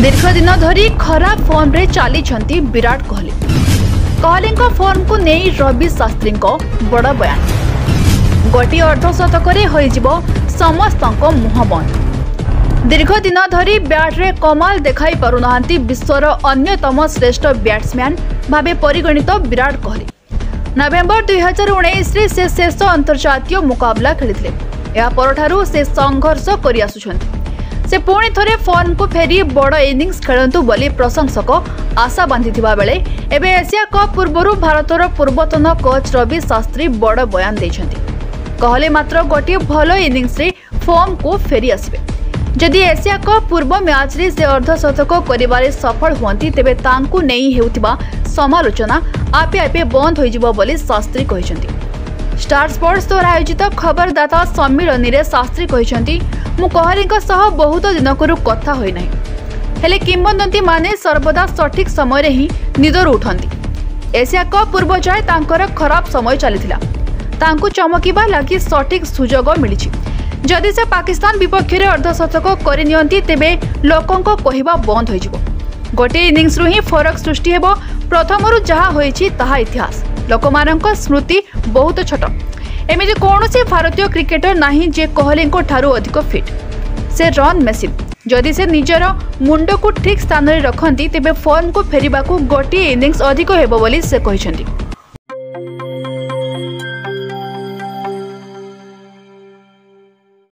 दीर्घ दिन धरी खराब फॉर्म रे चली विराट कोहली। कोहली फॉर्म को नहीं रवि शास्त्री बड़ बयान। गोटे अर्धशतक समस्त मुह बंद। दीर्घ दिन धरी बैट रे कमाल देखाई पारुना विश्वर अन्यतम श्रेष्ठ बैट्समैन भावे परिगणित विराट कोहली नवेम्बर 2019 रे से शेष अंतर्जातीय मुकाबला खेली। या परठारु से संघर्ष करि आसुछन्ति। से पुणी थरे फॉर्म को फेरी बड़ इनिंग्स खेलंतु बोली प्रशंसक आशा बांधिथिबा बेले एबे एशिया कप पूर्वरु भारतर पूर्वतन कोच रवि शास्त्री बड़ बयान दैछन्ति। कोहली मात्र गोटे भल इनिंग्स रे फॉर्म को फेरी आसबे। जदि एशिया कप पूर्व मैच रे से अर्धशतक करिबारे सफल हुअंती तेबे तांकु नेई हेउथिबा समालोचना आपे आपे बंद होइजिबो बोली शास्त्री कहिसन्ति। स्टार स्पोर्ट्स द्वारा आयोजित खबरदाता सम्मेलन में शास्त्री कहते मु कोहली बहुत दिनकरू कथा होई नाही, हेले किंवदंती माने सर्वदा सठिक समय ही निदर उठंती। एशिया कप पूर्व जाए तांकर खराब समय चलीथिला, तांकु चमकीबा लागि सठिक सुजोग मिलिछि। जदि से पाकिस्तान विपक्ष में अर्धशतक करनियंती तेबे लोकंको कहिबा बंद होइजिबो। गोटे इनिंग्स रु ही फरक सृष्टि हेबो। प्रथमरु जहा होइछि ताहा इतिहास। लोकमानंको स्मृति बहुत छोट। एमिति कौनसी भारतीय क्रिकेटर नाही जे कोहली ठारू अधिक फिट। से रन मेसिन। जदि से निजर मुंड को ठीक स्थान रे रखंती तेबे फॉर्म को फेरिबाकू गोटे इनिंग्स अधिक हेबो बोली से कहिसंती।